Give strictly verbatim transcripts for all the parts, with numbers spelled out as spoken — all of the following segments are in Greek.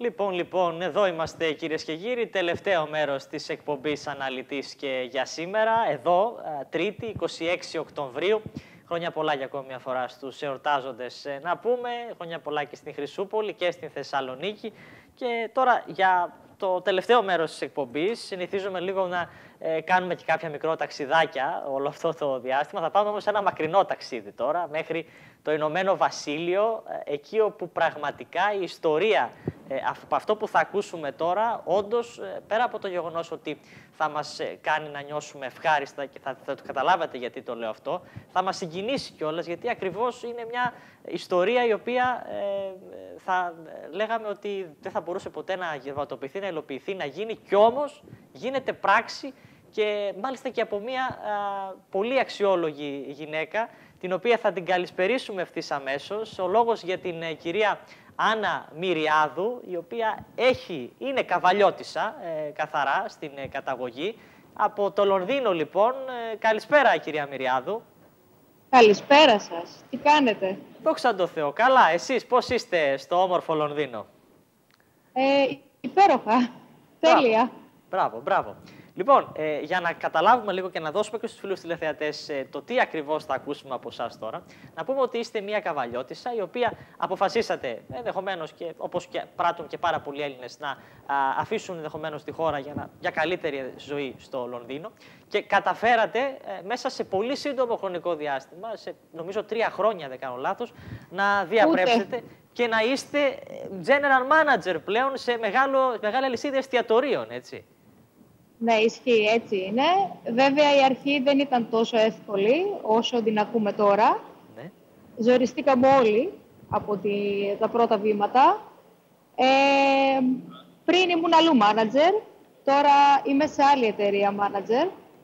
Λοιπόν, λοιπόν, εδώ είμαστε κυρίες και κύριοι, τελευταίο μέρος της εκπομπής Αναλυτής και για σήμερα, εδώ, Τρίτη, εικοστή έκτη Οκτωβρίου. Χρόνια πολλά για ακόμη μια φορά στους εορτάζοντες να πούμε, χρόνια πολλά και στην Χρυσούπολη και στην Θεσσαλονίκη. Και τώρα για το τελευταίο μέρος της εκπομπής, συνηθίζουμε λίγο να ε, κάνουμε και κάποια μικρό ταξιδάκια όλο αυτό το διάστημα. Θα πάμε όμως σε ένα μακρινό ταξίδι τώρα, μέχρι το Ηνωμένο Βασίλειο, ε, εκεί όπου πραγματικά η ιστορία ε, από αυτό που θα ακούσουμε τώρα, όντως, ε, πέρα από το γεγονός ότι θα μας ε, κάνει να νιώσουμε ευχάριστα και θα, θα το καταλάβετε γιατί το λέω αυτό, θα μας συγκινήσει κιόλας, γιατί ακριβώς είναι μια ιστορία η οποία ε, θα λέγαμε ότι δεν θα μπορούσε ποτέ να γευματοποιηθεί, να υλοποιηθεί, να γίνει, κι όμως γίνεται πράξη και μάλιστα και από μια α, πολύ αξιόλογη γυναίκα, την οποία θα την καλησπερίσουμε ευθύς αμέσως. Ο λόγος για την ε, κυρία Άννα Μυριάδου, η οποία έχει, είναι καβαλιώτισσα, ε, καθαρά στην ε, καταγωγή. Από το Λονδίνο λοιπόν. Ε, καλησπέρα κυρία Μυριάδου. Καλησπέρα σας. Τι κάνετε? Δόξα τω Θεώ. Καλά. Εσείς πώς είστε στο όμορφο Λονδίνο? Ε, υπέροχα. Τέλεια. Μπράβο, μπράβο. Λοιπόν, ε, για να καταλάβουμε λίγο και να δώσουμε και στους φίλους τηλεθεατές ε, το τι ακριβώς θα ακούσουμε από εσάς τώρα, να πούμε ότι είστε μια καβαλιώτισσα η οποία αποφασίσατε ενδεχομένως και όπως και πράττουν και πάρα πολλοί Έλληνες να α, αφήσουν ενδεχομένως τη χώρα για, να, για καλύτερη ζωή στο Λονδίνο και καταφέρατε ε, μέσα σε πολύ σύντομο χρονικό διάστημα, σε νομίζω τρία χρόνια δεν κάνω λάθος, να διαπρέψετε Ούτε. και να είστε general manager πλέον σε μεγάλο, μεγάλη αλυσίδα εστιατορίων, έτσι. Ναι, ισχύει, έτσι είναι. Βέβαια η αρχή δεν ήταν τόσο εύκολη όσο την ακούμε τώρα. Ναι. Ζοριστήκαμε όλοι από τη, τα πρώτα βήματα. Ε, πριν ήμουν αλλού manager, τώρα είμαι σε άλλη εταιρεία manager. Mm.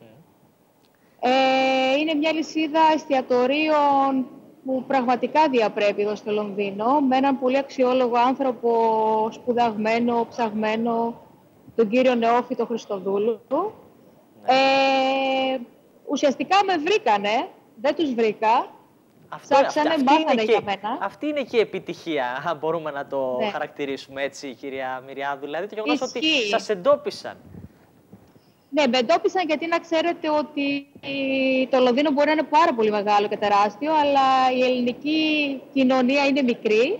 Ε, είναι μια λυσίδα εστιατορίων που πραγματικά διαπρέπει εδώ στο Λονδίνο, με έναν πολύ αξιόλογο άνθρωπο, σπουδαγμένο, ψαγμένο, τον κύριο Νεόφυτο Χριστοδούλου. Ναι. Ε, ουσιαστικά με βρήκανε, δεν τους βρήκα. Αυτό, Ψάξανε, αυτή, μάθανε είναι για και, μένα. Αυτή είναι και η επιτυχία, αν μπορούμε να το ναι. χαρακτηρίσουμε έτσι, κυρία Μυριάδου. Δηλαδή το γεγονός ότι σας εντόπισαν. Ναι, με εντόπισαν γιατί να ξέρετε ότι το Λονδίνο μπορεί να είναι πάρα πολύ μεγάλο και τεράστιο, αλλά η ελληνική κοινωνία είναι μικρή.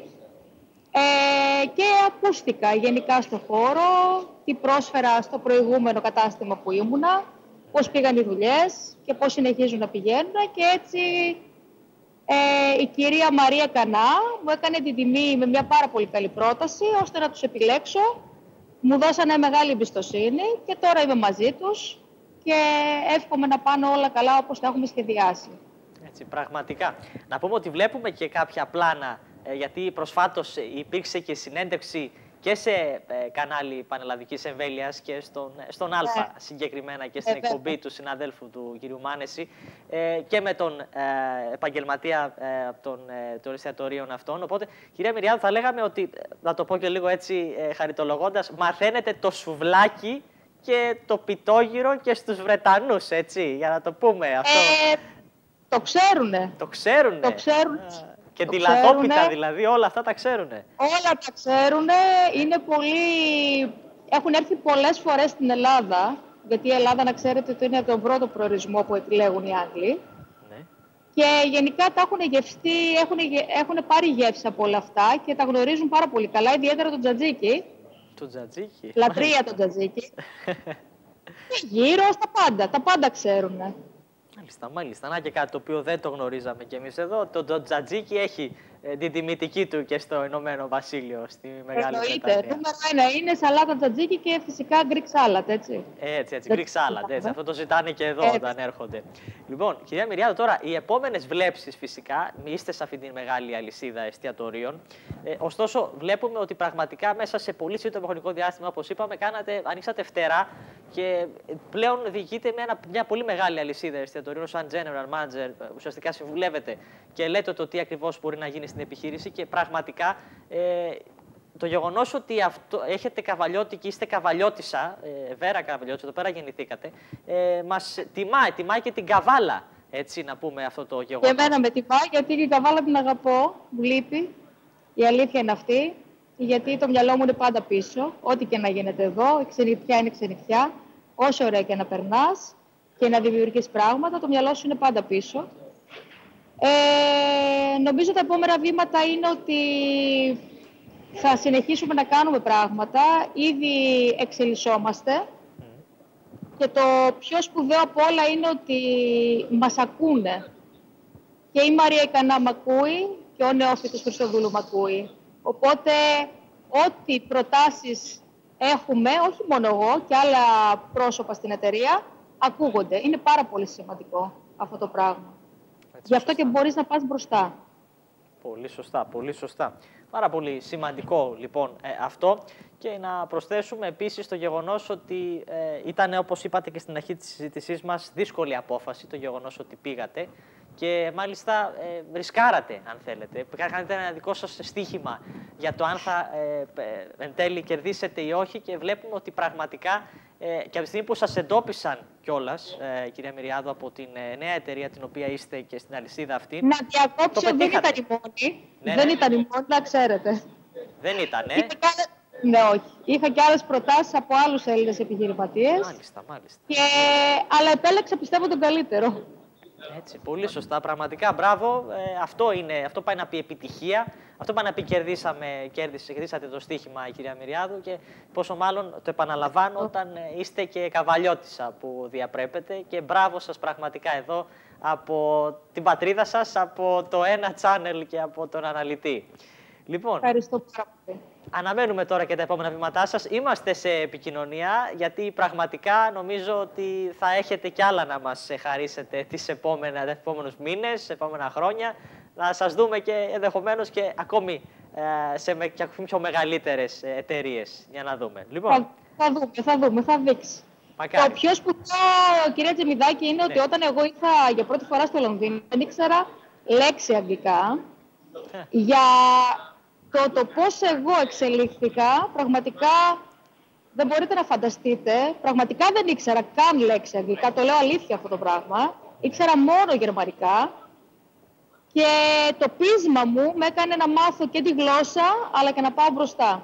Ε, και ακούστηκα γενικά στο χώρο, τι πρόσφερα στο προηγούμενο κατάστημα που ήμουνα, πώς πήγαν οι δουλειές και πώς συνεχίζουν να πηγαίνουν και έτσι ε, η κυρία Μαρία Κανά μου έκανε την τιμή με μια πάρα πολύ καλή πρόταση ώστε να τους επιλέξω. Μου δώσανε μεγάλη εμπιστοσύνη και τώρα είμαι μαζί τους και εύχομαι να πάνε όλα καλά όπως τα έχουμε σχεδιάσει. Έτσι, πραγματικά. Να πούμε ότι βλέπουμε και κάποια πλάνα, γιατί προσφάτως υπήρξε και συνέντευξη και σε ε, κανάλι πανελλαδικής εμβέλειας και στον, στον Α yeah. συγκεκριμένα και στην yeah. εκπομπή του συναδέλφου του κ. Μάνεση ε, και με τον ε, επαγγελματία ε, των, ε, των εστιατορίων αυτών. Οπότε, κυρία Μυριάδου, θα λέγαμε ότι, να το πω και λίγο έτσι ε, χαριτολογώντας, μαθαίνετε το σουβλάκι και το πιτόγυρο και στους Βρετανούς, έτσι, για να το πούμε αυτό. Ε, το ξέρουνε. Το ξέρουνε. Το ξέρουν. Και τη λαδόπιτα δηλαδή, όλα αυτά τα ξέρουνε. Όλα τα ξέρουνε, είναι πολύ... Έχουν έρθει πολλές φορές στην Ελλάδα, γιατί η Ελλάδα να ξέρετε ότι είναι τον πρώτο προορισμό που επιλέγουν οι Άγγλοι. Ναι. Και γενικά τα έχουν γευστεί, έχουν, έχουν πάρει γεύση από όλα αυτά και τα γνωρίζουν πάρα πολύ καλά, ιδιαίτερα τον τζατζίκι. Το τζατζίκι. Λατρεία τον τζατζίκι. Γύρω στα πάντα, τα πάντα ξέρουνε. Μάλιστα, μάλιστα. Να και κάτι το οποίο δεν το γνωρίζαμε κι εμείς εδώ. Το, το τζατζίκι έχει ε, την τιμητική του και στο Ηνωμένο Βασίλειο, στη Μεγάλη Βρετανία. Νούμερο ένα είναι σαλάτα τζατζίκι και φυσικά Greek salad, έτσι. Έτσι, έτσι, Greek salad, έτσι. Αυτό το ζητάνε και εδώ έτσι. Όταν έρχονται. Λοιπόν, κυρία Μυριάδου, τώρα οι επόμενες βλέψεις φυσικά, είστε σε αυτή τη μεγάλη αλυσίδα εστιατορίων. Ε, ωστόσο, βλέπουμε ότι πραγματικά μέσα σε πολύ σύντομο χρονικό διάστημα, όπως είπαμε, κάνατε, ανοίξατε φτερά και πλέον διοικείτε με ένα, μια πολύ μεγάλη αλυσίδα εστιατορίων, σαν general manager, ουσιαστικά συμβουλεύετε και λέτε το τι ακριβώς μπορεί να γίνει στην επιχείρηση και πραγματικά ε, το γεγονός ότι αυτό, έχετε καβαλιώτικη, είστε καβαλιώτισσα, ε, Βέρα καβαλιώτισσα, εδώ πέρα γεννηθήκατε, ε, μας τιμάει, τιμάει και την καβάλα, έτσι να πούμε αυτό το γεγονός. Και εμένα με τιμάει γιατί την καβάλα την αγαπώ, μου λείπει, η αλήθεια είναι αυτή. γιατί το μυαλό μου είναι πάντα πίσω. Ό,τι και να γίνεται εδώ, η ξενιτιά είναι ξενιτιά. Όσο ωραία και να περνάς και να δημιουργείς πράγματα, το μυαλό σου είναι πάντα πίσω. Ε, νομίζω τα επόμενα βήματα είναι ότι θα συνεχίσουμε να κάνουμε πράγματα. Ήδη εξελισσόμαστε. Και το πιο σπουδαίο από όλα είναι ότι μας ακούνε. Και η Μαρία Ικανά μ' ακούει και ο Νεόφυτος Χριστοδούλου μ' ακούει. Οπότε, ό,τι προτάσεις έχουμε, όχι μόνο εγώ και άλλα πρόσωπα στην εταιρεία, ακούγονται. Είναι πάρα πολύ σημαντικό αυτό το πράγμα. Έτσι, Γι' αυτό σωστά. Και μπορείς να πας μπροστά. Πολύ σωστά, πολύ σωστά. Πάρα πολύ σημαντικό λοιπόν ε, αυτό, και να προσθέσουμε επίσης το γεγονός ότι ε, ήταν, όπως είπατε και στην αρχή της συζήτησής μας, δύσκολη απόφαση το γεγονός ότι πήγατε και μάλιστα ε, ρισκάρατε, αν θέλετε. Κάνετε ένα δικό σας στοίχημα για το αν θα ε, ε, εν τέλει κερδίσετε ή όχι, και βλέπουμε ότι πραγματικά ε, και από τη στιγμή που σας εντόπισαν κιόλας, ε, κυρία Μυριάδου, από την ε, νέα εταιρεία την οποία είστε και στην αλυσίδα αυτή. Να διακόψω, δεν ήταν η μόνη. Ναι, δεν ναι. ήταν η μόνη, να ξέρετε. Δεν ήταν, ε. Είχα και άλλες... Ναι, όχι. Είχα και άλλες προτάσεις από άλλους Έλληνες επιχειρηματίες. Μάλιστα, μάλιστα. Και... Αλλά επέλεξα, πιστεύω, τον καλύτερο. Έτσι, πολύ σωστά, πραγματικά, μπράβο. Ε, αυτό, είναι, αυτό πάει να πει επιτυχία. Αυτό πάει να πει κερδίσαμε, κέρδισε, κερδίσατε το στοίχημα, η κυρία Μυριάδου, και πόσο μάλλον το επαναλαμβάνω όταν είστε και καβαλιώτισσα που διαπρέπετε, και μπράβο σας πραγματικά εδώ από την πατρίδα σας, από το ένα channel και από τον αναλυτή. Λοιπόν, ευχαριστώ πάρα πολύ. Αναμένουμε τώρα και τα επόμενα βήματά σας. Είμαστε σε επικοινωνία, γιατί πραγματικά νομίζω ότι θα έχετε κι άλλα να μας χαρίσετε τις επόμενα, τις επόμενους μήνες, τις επόμενα χρόνια. Να σας δούμε και ενδεχομένως και ακόμη ε, σε με, και πιο μεγαλύτερες εταιρείες. Για να δούμε. Λοιπόν, θα, θα δούμε, θα δούμε, θα δείξει. Μακάρι. Το πιο σπουδαίο, κυρία Τζεμιδάκη, είναι ναι. ότι όταν εγώ ήρθα για πρώτη φορά στο Λονδίνο, δεν ήξερα λέξη αγγλικά. για το, το πώς εγώ εξελίχθηκα, πραγματικά δεν μπορείτε να φανταστείτε. Πραγματικά δεν ήξερα καν λέξη αγγλικά, το λέω αλήθεια αυτό το πράγμα. Ήξερα μόνο γερμανικά. Και το πείσμα μου με έκανε να μάθω και τη γλώσσα, αλλά και να πάω μπροστά.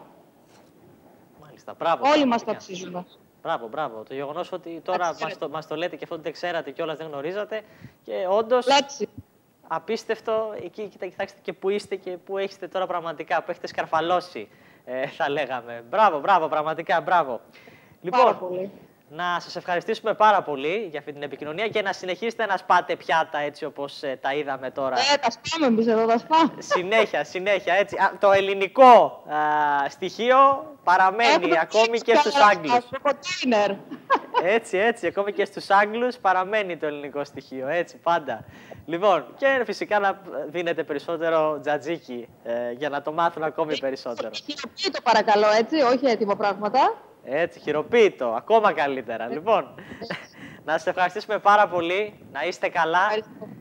Μάλιστα, μπράβο. Όλοι μας το αξίζουμε. Μπράβο, μπράβο. Το γεγονός ότι τώρα μας το, μας το λέτε και αυτό δεν ξέρατε κιόλας, δεν γνωρίζατε. Και όντως, λέξη. Απίστευτο. Εκεί, κοίτα, κοιτάξτε και που είστε και που έχετε τώρα πραγματικά, που έχετε σκαρφαλώσει, ε, θα λέγαμε. Μπράβο, μπράβο, πραγματικά, μπράβο. Πάρα Λοιπόν, πολύ. να σας ευχαριστήσουμε πάρα πολύ για αυτή την επικοινωνία και να συνεχίσετε να σπάτε πιάτα έτσι όπως ε, τα είδαμε τώρα. Ε, τα σπάμε εμείς εδώ, τα σπάμε. Συνέχεια, συνέχεια, έτσι. Α, το ελληνικό α, στοιχείο παραμένει Έχουμε ακόμη και στους Άγγλους. Στο Έτσι, έτσι, ακόμη και στους Άγγλους παραμένει το ελληνικό στοιχείο, έτσι, πάντα. Λοιπόν, και φυσικά να δίνετε περισσότερο τζατζίκι ε, για να το μάθουν ακόμη περισσότερο. Χειροποίητο παρακαλώ, έτσι, όχι έτοιμο πράγματα. Έτσι, χειροποίητο, ακόμα καλύτερα. Λοιπόν, να σας ευχαριστήσουμε πάρα πολύ, να είστε καλά